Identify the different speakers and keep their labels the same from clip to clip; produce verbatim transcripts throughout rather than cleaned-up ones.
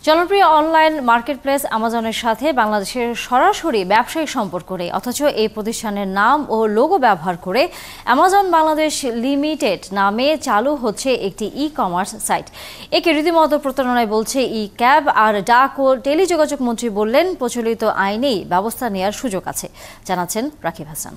Speaker 1: জনপ্রিয় online marketplace অ্যামাজনের সাথে বাংলাদেশের সরাসরি ব্যবসায়িক সম্পর্ক নেই, অথচ এই প্রতিষ্ঠানের নাম ও লোগো ব্যবহার করে অ্যামাজন বাংলাদেশ লিমিটেড নামে চালু হচ্ছে একটি ই কমার্স সাইট। একে রীতিমতো প্রতারণায় বলছে ই ক্যাব। আর ডাক ও টেলিযোগাযোগ মন্ত্রী বললেন, প্রচলিত আইনেই ব্যবস্থা নেওয়ার সুযোগ আছে। জানাচ্ছেন রাকিব হাসান।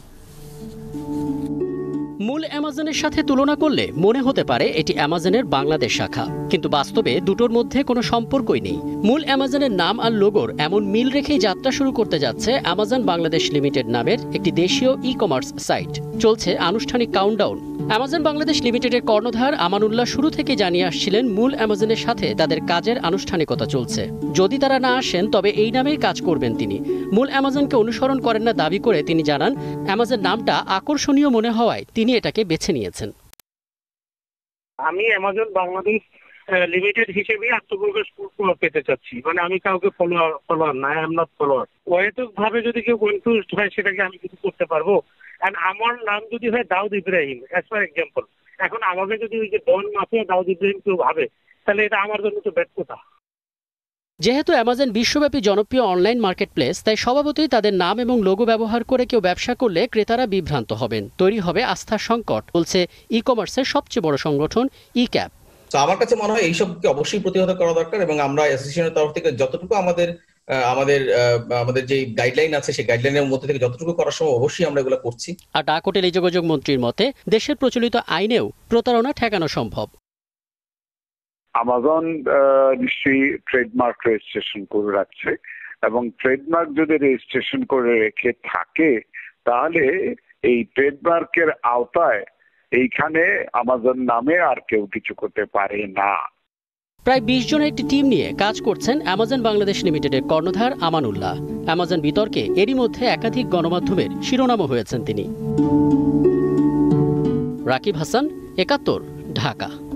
Speaker 2: মূল অ্যামাজনের সাথে তুলনা করলে মনে হতে পারে এটি অ্যামাজনের বাংলাদেশ শাখা, কিন্তু বাস্তবে দুটোর মধ্যে কোনো সম্পর্কই নেই। মূল অ্যামাজনের নাম আর লোগোর এমন মিল রেখেই যাত্রা শুরু করতে যাচ্ছে অ্যামাজন বাংলাদেশ লিমিটেড নামের একটি দেশীয় ই কমার্স সাইট। চলছে আনুষ্ঠানিক কাউন্টডাউন। অ্যামাজন বাংলাদেশ লিমিটেডের কর্ণধার আমানুল্লাহ শুরু থেকে জানিয়ে আসছিলেন মূল অ্যামাজনের সাথে তাদের কাজের আনুষ্ঠানিকতা চলছে। যদি তারা না আসেন তবে এই নামেই কাজ করবেন তিনি। মূল অ্যামাজনকে অনুসরণ করেন না দাবি করে তিনি জানান, অ্যামাজন নামটা আকর্ষণীয় মনে হওয়ায় তিনি এটাকে বেছে নিয়েছেন।
Speaker 3: আমি অ্যামাজন বাংলাদেশ লিমিটেড হিসেবে আত্মপ্রকাশ পেতে চাচ্ছি, মানে আমি কাউকে ফলোয়ার ফলোয়ার না, আই এম নট ফলোয়ার। অহেতুক ভাবে যদি কেউ কনফিউজড হয় সেটাকে আমি কিছু করতে পারবো। এন্ড আমার নাম যদি হয় Dawood Ibrahim as for example, এখন আমাকে যদি ওই যে ডন মাফিয়া দাউদ ইব্রাহিম কেউ ভাবে, তাহলে এটা আমার জন্য তো ব্যর্থতা।
Speaker 2: যেহেতু অ্যামাজন বিশ্বব্যাপী জনপ্রিয় অনলাইন মার্কেটপ্লেস, তাই স্বভাবতই তাদের নাম এবং লোগো ব্যবহার করে কেউ ব্যবসা করলে ক্রেতারা বিভ্রান্ত হবেন, তৈরি হবে আস্থার সংকট, বলছে ই কমার্সের সবচেয়ে বড় সংগঠন ই ক্যাব।
Speaker 4: তো আমার কাছে মনে হয় এইসবকে অবশ্যই প্রতিহত করা দরকার, এবং আমরা অ্যাসোসিয়েশনের তরফ থেকে যতটুকু আমাদের আমাদের আমাদের যে গাইডলাইন আছে সেই গাইডলাইনের মধ্যে থেকে যতটুকু করার সময় অবশ্যই আমরা এগুলো করছি।
Speaker 2: আর ডাক ও টেলিযোগাযোগ মন্ত্রীর মতে দেশের প্রচলিত আইনেও প্রতারণা ঠেকানো সম্ভব।
Speaker 5: আমাজন নিশ্চয়ই ট্রেডমার্ক রেজিস্ট্রেশন করে রাখছে, এবং ট্রেডমার্ক যদি রেজিস্ট্রেশন করে রেখে থাকে তাহলে এই ট্রেডমার্কের আওতায় এইখানে আমাজন নামে আর কেউ কিছু করতে পারে না।
Speaker 2: প্রায় বিশ জনের একটি টিম নিয়ে কাজ করছেন অ্যামাজন বাংলাদেশ লিমিটেডের কর্ণধার আমানুল্লাহ। অ্যামাজন বিতর্কে এরই মধ্যে একাধিক গণমাধ্যমের শিরোনামও হয়েছেন তিনি। রাকিব হাসান, একাত্তর, ঢাকা।